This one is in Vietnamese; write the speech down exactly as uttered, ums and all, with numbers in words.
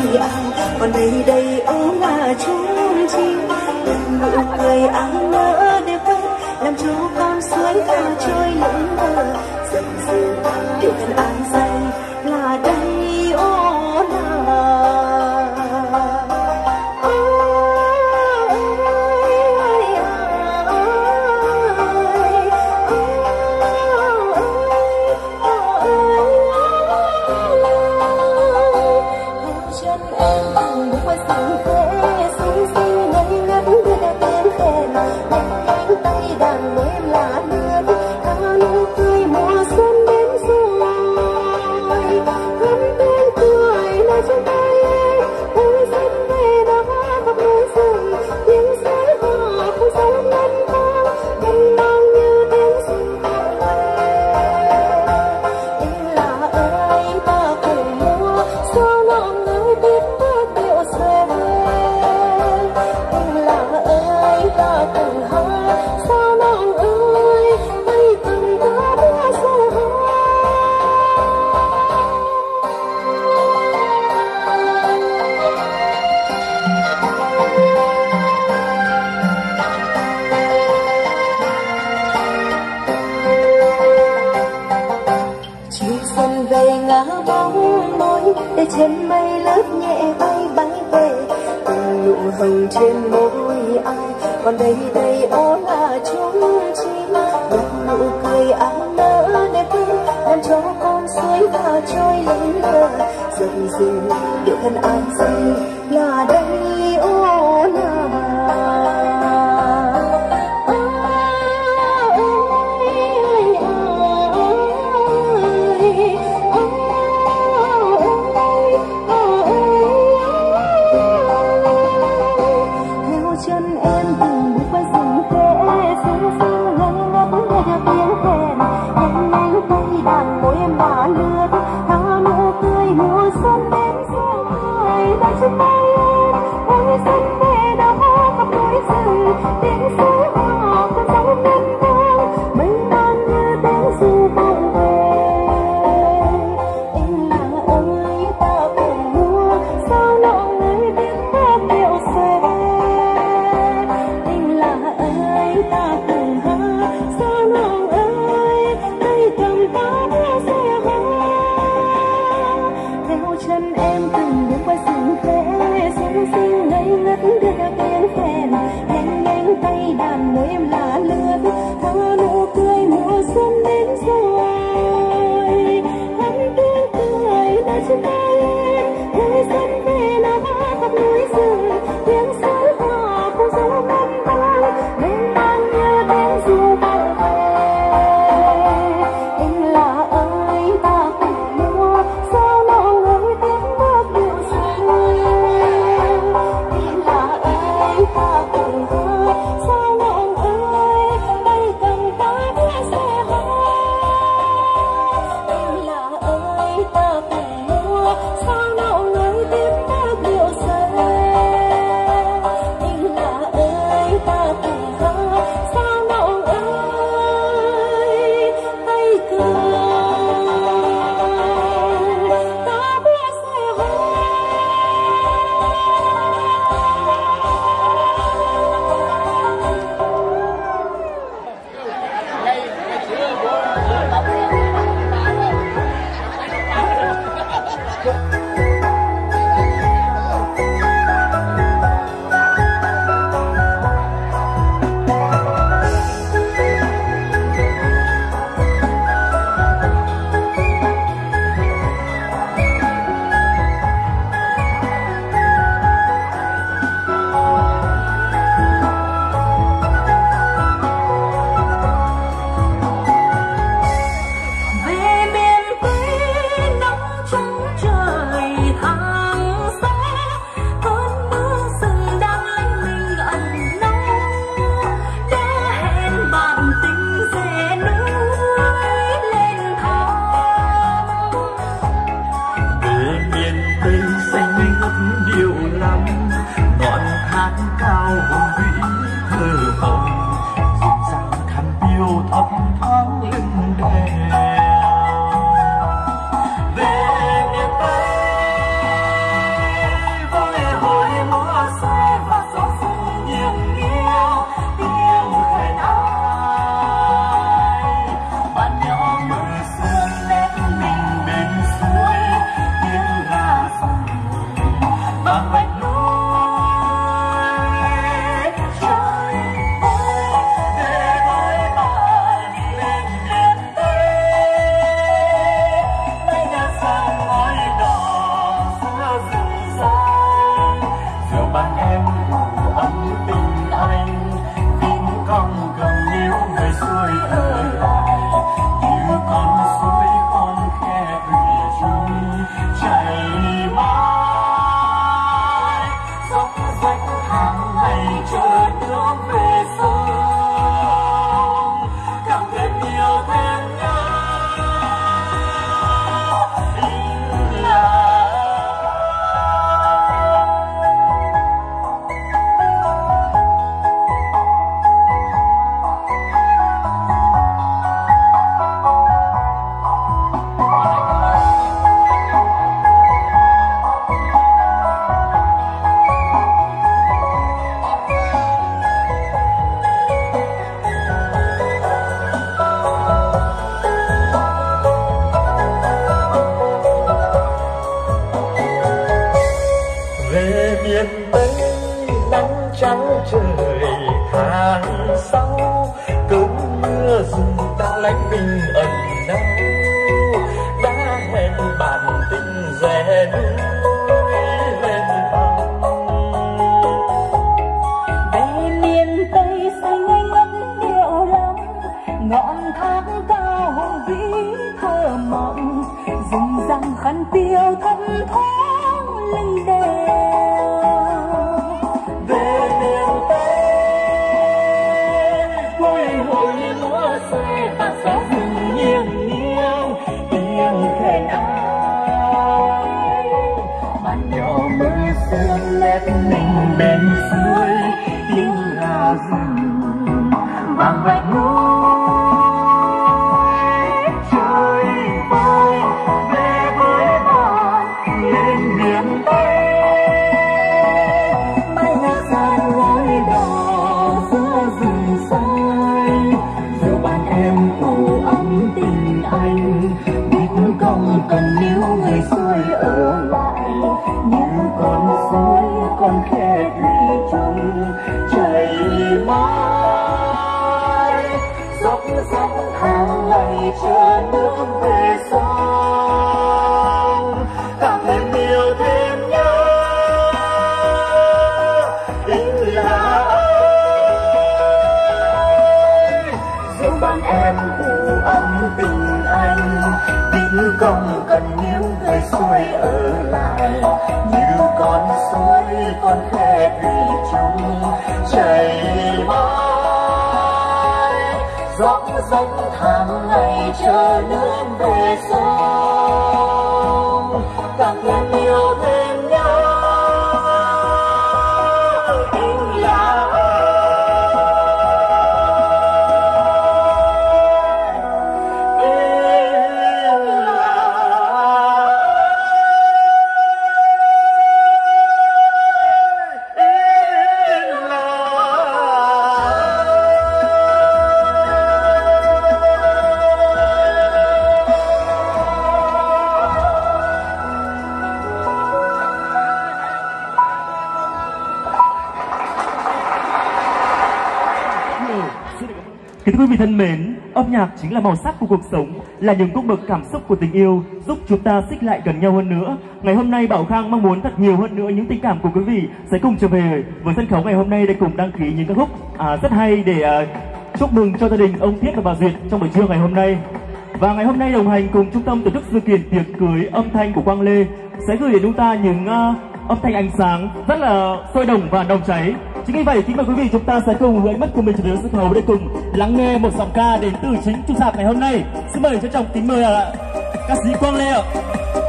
với ai, còn đây đây ô là chung chi. Từng nụ cười ai nỡ để quên, làm cho con suối thả trôi lững lờ. Dần dần để thân ai say là đây ô là. Trên mây lớp nhẹ bay bay về, từng nụ hồng trên môi ai, còn đây đây ô là chúng chi. Một nụ cười ai nỡ để quên, làm cho con suối và trôi lững lờ. Dần dần điệu thân ai say là đây ô là. ta cùng mua sao nào người biết ta điệu say. miền Tây nắng trắng trời tháng sáu, cơn mưa rừng ta lánh bình ẩn đau, đã hẹn bạn tình rẽ núi lên thăm. Về miền Tây xanh ngây ngất điệu lắm, ngọn thác cao hùng vĩ thơ mộng, rừng răng khăn piêu thấp thoáng lưng đèo. Về miền Tây vui hội lúa xe ta gió rừng nghiêng nghiêng tiếng khen ai, màn nhỏ mưa sương nét mình bên dưới tiếng gà rừng vang vạch núi. Trời vơi về với bạn lên miền Tây, mái ngói san gối đỏ giữa rừng xanh, dù bạn em cụ ấm tình anh biết không cần níu người xuôi ở lại, như con suối con khe thủy chung chảy mãi, dốc dốc tháng ngày chờ nước về sông, càng thêm yêu thêm nhớ tình là ơi, dù bạn em cụ ấm tình anh biết không cần níu người xuôi ở lại, như con suối con khe thủy chung chảy mãi, dốc dốc tháng ngày chờ nước về sông, càng thêm yêu thêm nhau tình là Kính thưa quý vị thân mến, âm nhạc chính là màu sắc của cuộc sống, là những cung bậc cảm xúc của tình yêu, giúp chúng ta xích lại gần nhau hơn nữa. Ngày hôm nay Bảo Khang mong muốn thật nhiều hơn nữa những tình cảm của quý vị sẽ cùng trở về với sân khấu ngày hôm nay để cùng đăng ký những ca khúc à, rất hay để à, chúc mừng cho gia đình ông Thiết và bà Duyệt trong buổi trưa ngày hôm nay. Và ngày hôm nay đồng hành cùng trung tâm tổ chức sự kiện tiệc cưới âm thanh của Quang Lê sẽ gửi đến chúng ta những uh, âm thanh ánh sáng rất là sôi động và nồng cháy. Chính vì vậy, kính mời quý vị chúng ta sẽ cùng hướng ánh mắt của mình trở về sân khấu để cùng lắng nghe một giọng ca đến từ chính chủ sạp ngày hôm nay. Xin mời trân trọng kính mời uh, ca sĩ Quang Lê ạ.